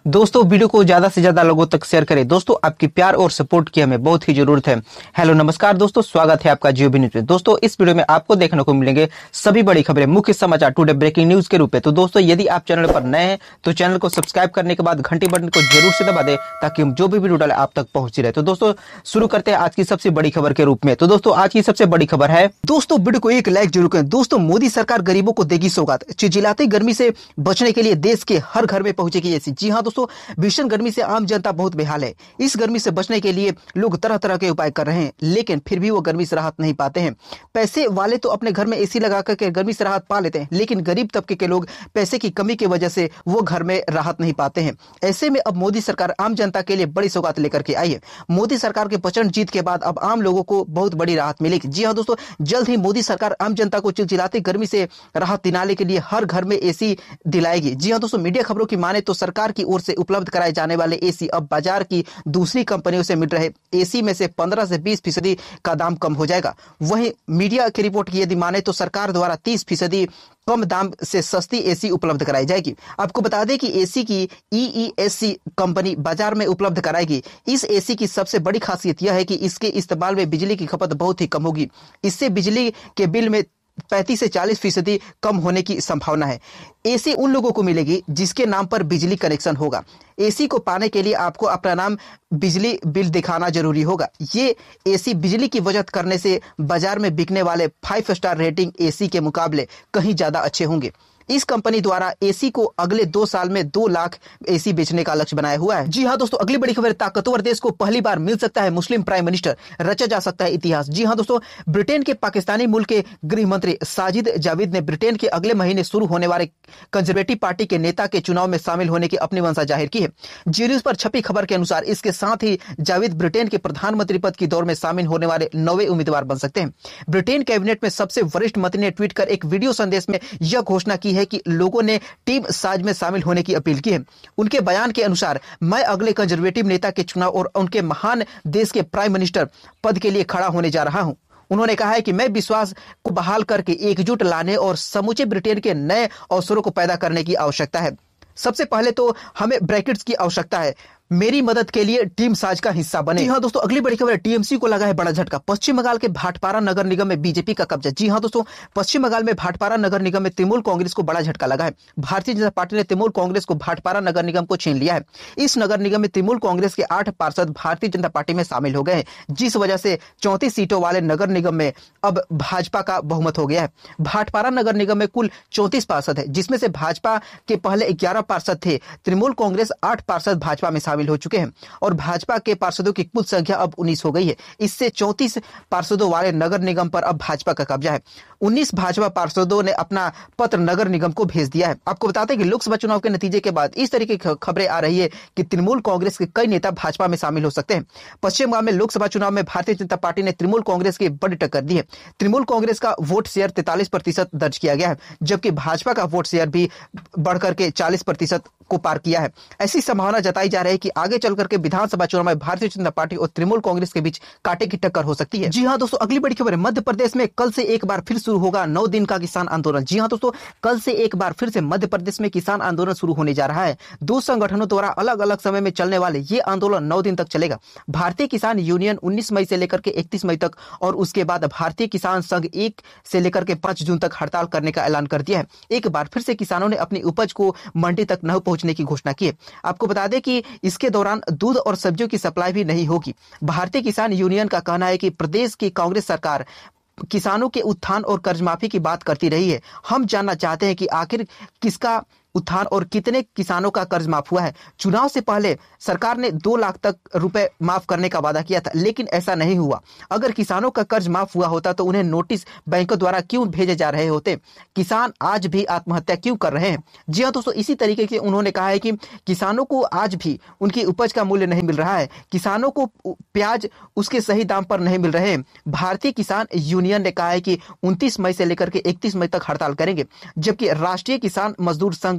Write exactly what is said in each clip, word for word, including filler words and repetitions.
दोस्तों वीडियो को ज्यादा से ज्यादा लोगों तक शेयर करें। दोस्तों आपकी प्यार और सपोर्ट की हमें बहुत ही जरूरत है। हेलो नमस्कार दोस्तों, स्वागत है आपका जियो भी न्यूज में। दोस्तों इस वीडियो में आपको देखने को मिलेंगे सभी बड़ी खबरें, मुख्य समाचार टुडे ब्रेकिंग न्यूज के रूप में। तो दोस्तों यदि आप चैनल पर नए हैं तो चैनल को सब्सक्राइब करने के बाद घंटी बटन को जरूर से दबा दें ताकि हम जो भी वीडियो डालें आप तक पहुंची रहे। तो दोस्तों शुरू करते हैं आज की सबसे बड़ी खबर के रूप में। तो दोस्तों आज की सबसे बड़ी खबर है, दोस्तों वीडियो को एक लाइक जरूर करें। दोस्तों मोदी सरकार गरीबों को देगी सौगात, चिलचिलाती गर्मी से बचने के लिए देश के हर घर में पहुंचेगी एसी। जी हां दोस्तों, भीषण गर्मी से आम जनता बहुत बेहाल है। इस गर्मी से बचने के लिए लोग तरह तरह के उपाय कर रहे हैं, लेकिन फिर भी वो गर्मी से राहत नहीं पाते हैं। पैसे वाले तो अपने घर में एसी लगा करके गर्मी से राहत पा लेते हैं, लेकिन गरीब तबके के लोग पैसे की कमी की वजह से वो घर में राहत नहीं पाते हैं। ऐसे में अब मोदी सरकार आम जनता के लिए बड़ी सौगात लेकर के आई है। मोदी सरकार के प्रचंड जीत के बाद अब आम लोगों को बहुत बड़ी राहत मिलेगी। जी हाँ दोस्तों, जल्द ही मोदी सरकार आम जनता को चिलचिलाती गर्मी से राहत दिलाने के लिए हर घर में एसी दिलाएगी। जी हाँ दोस्तों, मीडिया खबरों की माने तो सरकार की ओर से उपलब्ध कराए जाने वाले एसी अब बाजार की दूसरी कंपनियों से मिल रहे एसी में से पंद्रह से बीस फीसदी का दाम कम हो जाएगा। वहीं मीडिया की रिपोर्ट की यदि माने तो सरकार द्वारा तीस फीसदी कम दाम से सस्ती एसी उपलब्ध कराई जाएगी। आपको बता दें कि एसी की ईईएससी कंपनी बाजार में उपलब्ध कराएगी। इस एसी की सबसे बड़ी खासियत यह है कि इसके इस्तेमाल में बिजली की खपत बहुत ही कम होगी। इससे बिजली के बिल में पैंतीस से चालीस फीसदी कम होने की संभावना है। एसी उन लोगों को मिलेगी जिसके नाम पर बिजली कनेक्शन होगा। एसी को पाने के लिए आपको अपना नाम बिजली बिल दिखाना जरूरी होगा। ये एसी बिजली की बचत करने से बाजार में बिकने वाले फाइव स्टार रेटिंग एसी के मुकाबले कहीं ज्यादा अच्छे होंगे। इस कंपनी द्वारा एसी को अगले दो साल में दो लाख एसी बेचने का लक्ष्य बनाया हुआ है। जी हाँ दोस्तों, अगली बड़ी खबर, ताकतवर देश को पहली बार मिल सकता है मुस्लिम प्राइम मिनिस्टर, रचा जा सकता है इतिहास। जी हाँ दोस्तों, ब्रिटेन के पाकिस्तानी मूल के गृह मंत्री साजिद जाविद ने ब्रिटेन के अगले महीने शुरू होने वाले कंजर्वेटिव पार्टी के नेता के चुनाव में शामिल होने की अपनी मंशा जाहिर की है। जी न्यूज पर छपी खबर के अनुसार इसके साथ ही जाविद ब्रिटेन के प्रधानमंत्री पद की दौड़ में शामिल होने वाले नौवे उम्मीदवार बन सकते हैं। ब्रिटेन कैबिनेट में सबसे वरिष्ठ मंत्री ने ट्वीट कर एक वीडियो संदेश में यह घोषणा की है कि लोगों ने टीम साज में शामिल होने की अपील की है। उनके बयान के अनुसार, मैं अगले कंजर्वेटिव नेता के चुनाव और उनके महान देश के प्राइम मिनिस्टर पद के लिए खड़ा होने जा रहा हूं। उन्होंने कहा है कि मैं विश्वास को बहाल करके एकजुट लाने और समूचे ब्रिटेन के नए अवसरों को पैदा करने की आवश्यकता है। सबसे पहले तो हमें ब्रैकेट्स की आवश्यकता है। मेरी मदद के लिए टीम साज का हिस्सा बने। जी हाँ दोस्तों, अगली बड़ी खबर है, टीएमसी को लगा है बड़ा झटका, पश्चिम बंगाल के भाटपारा नगर निगम में बीजेपी का कब्जा। जी हाँ दोस्तों, पश्चिम बंगाल में भाटपारा नगर निगम में तृणमूल कांग्रेस को बड़ा झटका लगा है। भारतीय जनता पार्टी ने तृणमूल कांग्रेस को भाटपारा नगर निगम को छीन लिया है। इस नगर निगम में तृणमूल कांग्रेस के आठ पार्षद भारतीय जनता पार्टी में शामिल हो गए हैं, जिस वजह से चौंतीस सीटों वाले नगर निगम में अब भाजपा का बहुमत हो गया है। भाटपारा नगर निगम में कुल चौंतीस पार्षद है, जिसमें से भाजपा के पहले ग्यारह पार्षद थे। तृणमूल कांग्रेस आठ पार्षद भाजपा में शामिल हो चुके हैं और भाजपा के पार्षदों की कुल संख्या अब उन्नीस हो गई है। इससे चौंतीस पार्षदों वाले नगर निगम पर अब भाजपा का कब्जा है। उन्नीस भाजपा पार्षदों ने अपना पत्र नगर निगम को भेज दिया है। आपको बताते हैं कि लोकसभा चुनाव के नतीजे के बाद इस तरीके की खबरें आ रही है कि तृणमूल कांग्रेस के कई नेता भाजपा में शामिल हो सकते हैं। पश्चिम बंगाल में लोकसभा चुनाव में भारतीय जनता पार्टी ने तृणमूल कांग्रेस की बड़ी टक्कर दी है। तृणमूल कांग्रेस का वोट शेयर तैंतालीस प्रतिशत दर्ज किया गया है, जबकि भाजपा का वोट शेयर भी बढ़कर के चालीस प्रतिशत को पार किया है। ऐसी संभावना जताई जा रही है कि आगे चलकर के विधानसभा चुनाव में भारतीय जनता पार्टी और तृणमूल कांग्रेस के बीच कांटे की टक्कर हो सकती है। जी हां दोस्तों, अगली बड़ी खबर है, मध्य प्रदेश में कल से एक बार फिर शुरू होगा नौ दिन का किसान आंदोलन। जी हां दोस्तों, कल से एक बार फिर से मध्य प्रदेश में किसान आंदोलन शुरू होने जा रहा है। दो संगठनों द्वारा अलग अलग समय में चलने वाले ये आंदोलन नौ दिन तक चलेगा। भारतीय किसान यूनियन उन्नीस मई से लेकर के इकतीस मई तक और उसके बाद भारतीय किसान संघ एक से लेकर के पांच जून तक हड़ताल करने का ऐलान कर दिया है। एक बार फिर से किसानों ने अपनी उपज को मंडी तक न पहुंचने की घोषणा की है। आपको बता दें कि इसके दौरान दूध और सब्जियों की सप्लाई भी नहीं होगी। भारतीय किसान यूनियन का कहना है कि प्रदेश की कांग्रेस सरकार किसानों के उत्थान और कर्ज माफी की बात करती रही है। हम जानना चाहते हैं कि आखिर किसका उत्थान और कितने किसानों का कर्ज माफ हुआ है। चुनाव से पहले सरकार ने दो लाख तक रुपए माफ करने का वादा किया था, लेकिन ऐसा नहीं हुआ। अगर किसानों का कर्ज माफ हुआ होता तो उन्हें नोटिस बैंकों द्वारा क्यों भेजे जा रहे होते? किसान आज भी आत्महत्या क्यों कर रहे हैं? जी हाँ दोस्तों, इसी तरीके से उन्होंने कहा है कि किसानों को आज भी उनकी उपज का मूल्य नहीं मिल रहा है। किसानों को प्याज उसके सही दाम पर नहीं मिल रहे। भारतीय किसान यूनियन ने कहा है कि उनतीस मई से लेकर के इकतीस मई तक हड़ताल करेंगे, जबकि राष्ट्रीय किसान मजदूर संघ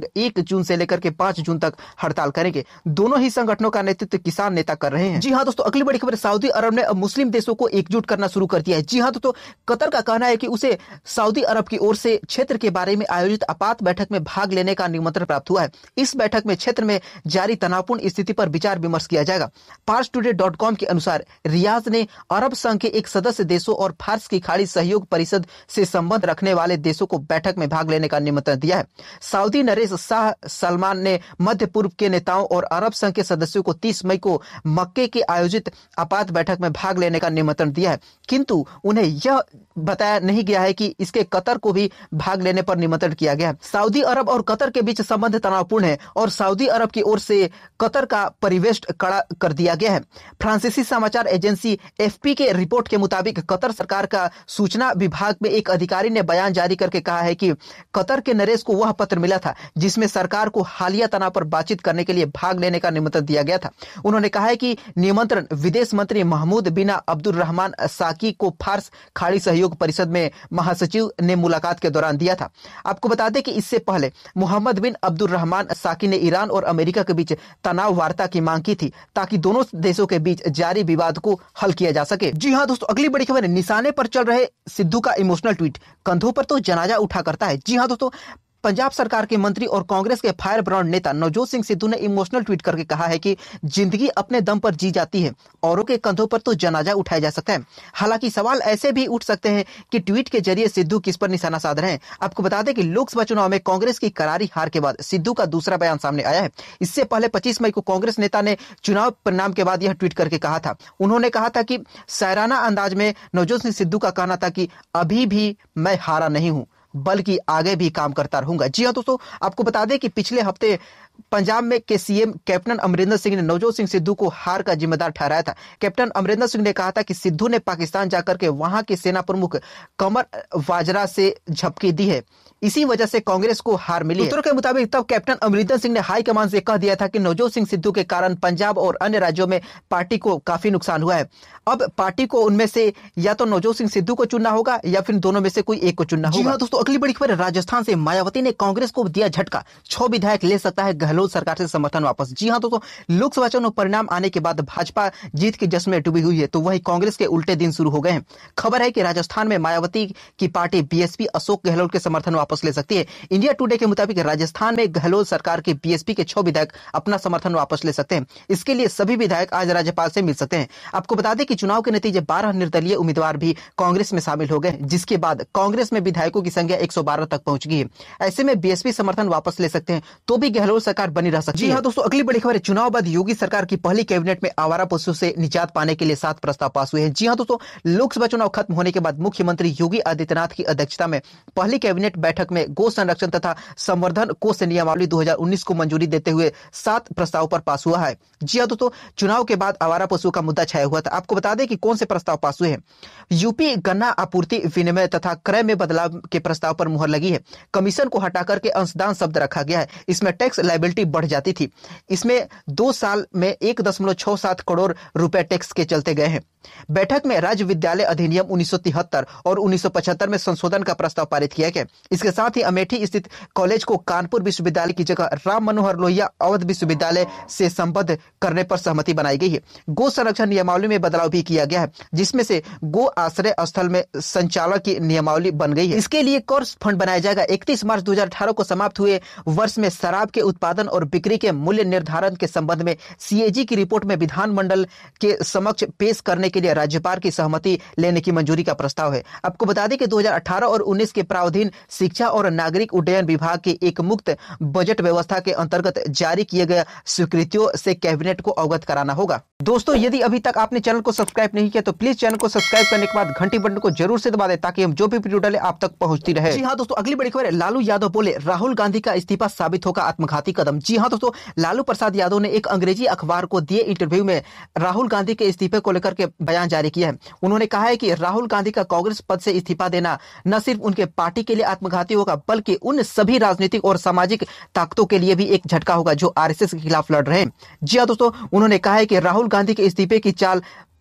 एक जून से लेकर के पांच जून तक हड़ताल करेंगे। दोनों ही संगठनों का नेतृत्व किसान नेता कर रहे हैं। जी हाँ दोस्तों, अगली बड़ी खबर, सऊदी अरब ने अब मुस्लिम देशों को एकजुट करना शुरू कर दिया है। जी हाँ दोस्तों, कतर का कहना है कि उसे सऊदी अरब की ओर से क्षेत्र के बारे में आयोजित आपात बैठक में भाग लेने का निमंत्रण प्राप्त हुआ है। इस बैठक में क्षेत्र में जारी तनावपूर्ण स्थिति पर विचार विमर्श किया जाएगा। पार्स टुडे डॉट कॉम के अनुसार रियाद ने अरब संघ के एक सदस्य देशों और फारस की खाड़ी सहयोग परिषद से संबंध रखने वाले देशों को बैठक में भाग लेने का निमंत्रण दिया है। सऊदी नरेश शाह सलमान ने मध्य पूर्व के नेताओं और अरब संघ के सदस्यों को तीस मई को मक्के के आयोजित आपात बैठक में भाग लेने का निमंत्रण दिया है, किंतु उन्हें यह बताया नहीं गया है कि इसके कतर को भी भाग लेने पर निमंत्रण किया गया है। सऊदी अरब और कतर के बीच संबंध तनावपूर्ण है और सऊदी अरब की ओर से कतर का परिवेश कड़ा कर दिया गया है। फ्रांसीसी समाचार एजेंसी एफपी के रिपोर्ट के मुताबिक कतर सरकार का सूचना विभाग में एक अधिकारी ने बयान जारी करके कहा है कि कतर के नरेश को वह पत्र मिला था जिसमें सरकार को हालिया तनाव पर बातचीत करने के लिए भाग लेने का निमंत्रण दिया गया था। उन्होंने कहा है कि निमंत्रण विदेश मंत्री महमूद बिन अब्दुल रहमान साकी को फारस खाड़ी सहयोग परिषद में महासचिव ने मुलाकात के दौरान दिया था। आपको बता दें कि इससे पहले मोहम्मद बिन अब्दुल रहमान साकी ने ईरान और अमेरिका के बीच तनाव वार्ता की मांग की थी ताकि दोनों देशों के बीच जारी विवाद को हल किया जा सके। जी हाँ दोस्तों, अगली बड़ी खबर, निशाने पर चल रहे सिद्धू का इमोशनल ट्वीट, कंधों पर तो जनाजा उठा करता है। जी हाँ दोस्तों, पंजाब सरकार के मंत्री और कांग्रेस के फायर ब्रांड नेता नवजोत सिंह सिद्धू ने इमोशनल ट्वीट करके कहा है कि जिंदगी अपने दम पर जी जाती है, औरों के कंधों पर तो जनाजा उठाया जा सकता है। हालांकि सवाल ऐसे भी उठ सकते हैं कि ट्वीट के जरिए सिद्धू किस पर निशाना साध रहे हैं। आपको बता दें कि लोकसभा चुनाव में कांग्रेस की करारी हार के बाद सिद्धू का दूसरा बयान सामने आया है। इससे पहले पच्चीस मई को कांग्रेस नेता ने चुनाव परिणाम के बाद यह ट्वीट करके कहा था। उन्होंने कहा था कि शायराना अंदाज में नवजोत सिंह सिद्धू का कहना था कि अभी भी मैं हारा नहीं हूं, बल्कि आगे भी काम करता रहूंगा। जी हाँ दोस्तों, आपको बता दें कि पिछले हफ्ते पंजाब में के सीएम कैप्टन अमरिंदर सिंह ने नवजोत सिंह सिद्धू को हार का जिम्मेदार ठहराया था। कैप्टन अमरिंदर सिंह ने कहा था कि सिद्धू ने पाकिस्तान जाकर के वहां के सेना प्रमुख कमर वाजरा से झपकी दी है, इसी वजह से कांग्रेस को हार मिली। सूत्रों के मुताबिक तब कैप्टन अमरिंदर सिंह ने हाईकमान से कह दिया था कि नवजोत सिंह सिद्धू के कारण पंजाब और अन्य राज्यों में पार्टी को काफी नुकसान हुआ है। अब पार्टी को उनमें से या तो नवजोत सिंह सिद्धू को चुनना होगा या फिर दोनों में से कोई एक को चुनना होगा। जी हाँ दोस्तों, अगली बड़ी खबर, राजस्थान से मायावती ने कांग्रेस को दिया झटका, छह विधायक ले सकता है गहलोत सरकार से समर्थन वापस। जी हां दोस्तों, लोकसभा चुनाव परिणाम आने के बाद भाजपा जीत के जश्न में डूबी हुई है, तो वहीं कांग्रेस के उल्टे दिन शुरू हो गए हैं। खबर है कि राजस्थान में मायावती की पार्टी बीएसपी अशोक गहलोत के समर्थन वापस ले सकती है। इंडिया टुडे के मुताबिक राजस्थान में गहलोत सरकार के बीएसपी के छह विधायक अपना समर्थन वापस ले सकते हैं। इसके लिए सभी विधायक आज राज्यपाल से मिल सकते हैं। आपको बता दें कि चुनाव के नतीजे बारह निर्दलीय उम्मीदवार भी कांग्रेस में शामिल हो गए, जिसके बाद कांग्रेस में विधायकों की संख्या एक सौ बारह तक पहुंच गई है। ऐसे में बीएसपी समर्थन वापस ले सकते हैं, तो भी गहलोत सरकार बनी रह सकती है। जी हाँ दोस्तों, अगली बड़ी खबर है, चुनाव बाद योगी सरकार की पहली कैबिनेट में आवारा पशुओं से निजात पाने के लिए सात प्रस्ताव पास हुए हैं। जी हाँ दोस्तों, लोकसभा चुनाव खत्म होने के बाद मुख्यमंत्री योगी आदित्यनाथ की अध्यक्षता में पहली कैबिनेट बैठक में गो संरक्षण तथा संवर्धन कोष नियमावली दो हज़ार उन्नीस को मंजूरी देते हुए सात प्रस्ताव पर पास हुआ है। जी हाँ दोस्तों, चुनाव के बाद आवारा पशुओं का मुद्दा छाया हुआ था। आपको बता दें कि कौन से प्रस्ताव पास हुए हैं। यूपी गन्ना आपूर्ति विनिमय तथा क्रय में बदलाव के प्रस्ताव पर मुहर लगी है। कमीशन को हटाकर के अंशदान शब्द रखा गया है। इसमें टैक्स लायबिलिटी बढ़ जाती थी। इसमें दो साल में एक दशमलव छह सात करोड़ रुपए टैक्स के चलते गए हैं। बैठक में राज्य विद्यालय अधिनियम उन्नीस सौ तिहत्तर और उन्नीस सौ पचहत्तर में संशोधन का प्रस्ताव पारित किया गया। इसके साथ ही अमेठी स्थित कॉलेज को कानपुर विश्वविद्यालय की जगह राम मनोहर लोहिया अवध विश्वविद्यालय से संबद्ध करने पर सहमति बनाई गई है। गो संरक्षण नियमावली में बदलाव भी किया गया है, जिसमें से गो आश्रय स्थल में संचालक की नियमावली बन गई है। इसके लिए कोर्स फंड बनाया जाएगा। इकतीस मार्च दो हज़ार अठारह को समाप्त हुए वर्ष में शराब के उत्पादन और बिक्री के मूल्य निर्धारण के संबंध में सीएजी की रिपोर्ट में विधानमंडल के समक्ष पेश करने के लिए राज्यपाल की सहमति लेने की मंजूरी का प्रस्ताव है। आपको बता दें कि दो हज़ार अठारह और उन्नीस के प्रावधान शिक्षा और नागरिक उड्डयन विभाग के एक मुक्त बजट व्यवस्था के अंतर्गत जारी किए गए स्वीकृतियों से कैबिनेट को अवगत कराना होगा। दोस्तों, यदि अभी तक आपने चैनल को सब्सक्राइब नहीं किया तो प्लीज चैनल को सब्सक्राइब करने के बाद घंटी बटन को जरूर से दबा दें ताकि हम जो भी वीडियो डालें आप तक पहुंचती रहे। जी हाँ दोस्तों, अगली बड़ी खबर है, लालू यादव बोले राहुल गांधी का इस्तीफा साबित होगा आत्मघाती कदम। जी हाँ दोस्तों, लालू प्रसाद यादव ने एक अंग्रेजी अखबार को दिए इंटरव्यू में राहुल गांधी के इस्तीफे को लेकर के बयान जारी किया है। उन्होंने कहा है कि राहुल गांधी का कांग्रेस पद से इस्तीफा देना न सिर्फ उनके पार्टी के लिए आत्मघाती होगा बल्कि उन सभी राजनीतिक और सामाजिक ताकतों के लिए भी एक झटका होगा जो आरएसएस के खिलाफ लड़ रहे हैं। जी हाँ दोस्तों, उन्होंने कहा है कि राहुल गांधी के इस्तीफे की चाल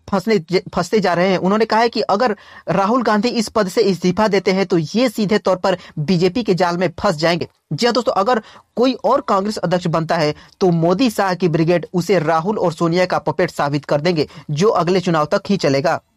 फंसने फंसते जा रहे हैं। उन्होंने कहा है कि अगर राहुल गांधी इस पद से इस्तीफा देते हैं तो ये सीधे तौर पर बीजेपी के जाल में फंस जाएंगे। जी हाँ दोस्तों, अगर कोई और कांग्रेस अध्यक्ष बनता है तो मोदी शाह की ब्रिगेड उसे राहुल और सोनिया का पपेट साबित कर देंगे, जो अगले चुनाव तक ही चलेगा।